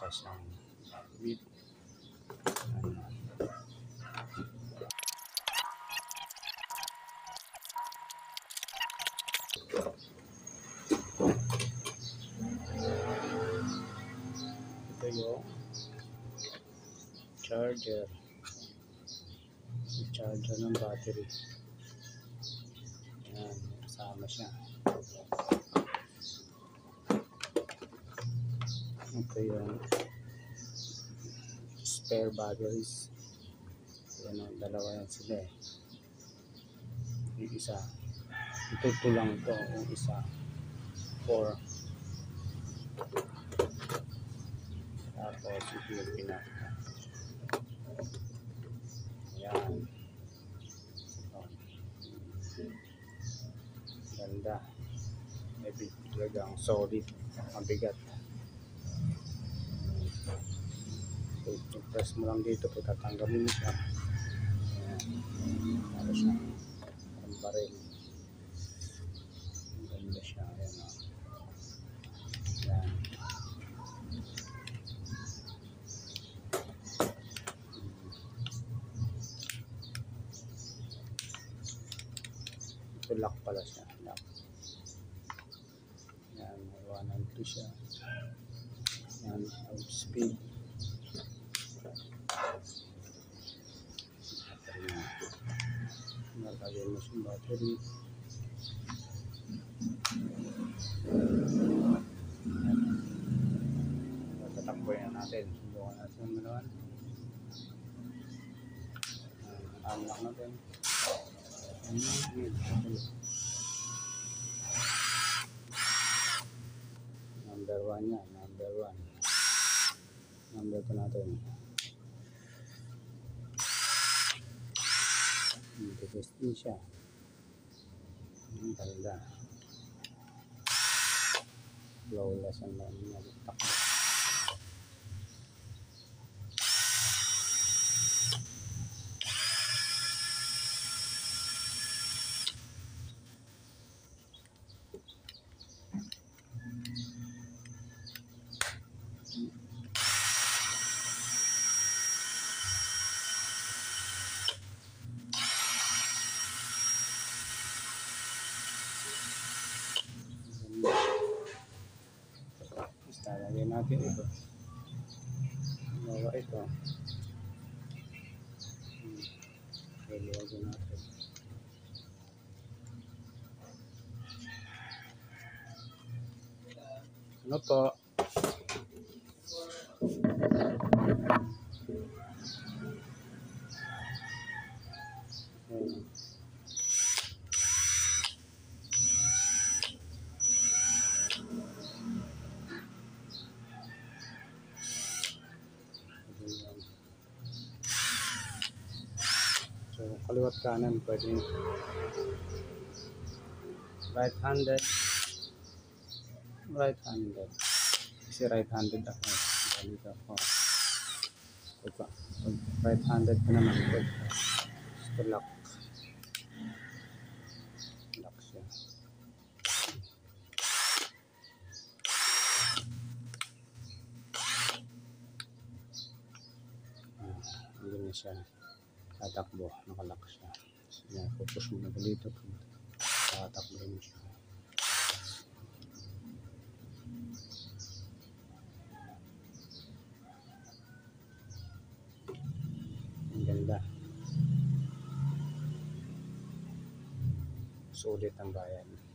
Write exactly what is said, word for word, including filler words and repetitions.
siyang bit. Ito yung charger. Yung charger ng battery. Ayan, kasama siya. Ito yung spare batteries. Ayan, ang dalawa yan sila eh. Yung isa, ito ito lang ito. Yung isa, four. Tapos ito yung pinaka. Ayan. Ganda. May big talagang solid. Mabigat. So, press mo lang dito po, tatanggalin mo siya. Ayan. Para siyang parang baril. Ganda siya. Ayan o. Ayan. Ito lock pala siya. Lock. Ayan. May one and two siya. Ayan. Out speed. Nalagay mo sa battery. Tatakboy na natin. Subukan natin ang malawan. Unlock natin. Number one yan. Number one. Number two natin. Titis din siya. Ang ganda. Flawless ang nagtakbo. Talagay natin ito. Bawa ito. Lagyan natin. Ano po? Ayan. So, kaliwat kanan pwede. Right handed. Right handed. Kasi right handed ako. Ganito ako. Pag right handed ko naman. Gusto lock. Lock siya. Ah, hindi na siya tatakbo, nakalock siya. So, pupush mo na dito, tatakbo mo siya. Ang ganda. Sulit ang bayan.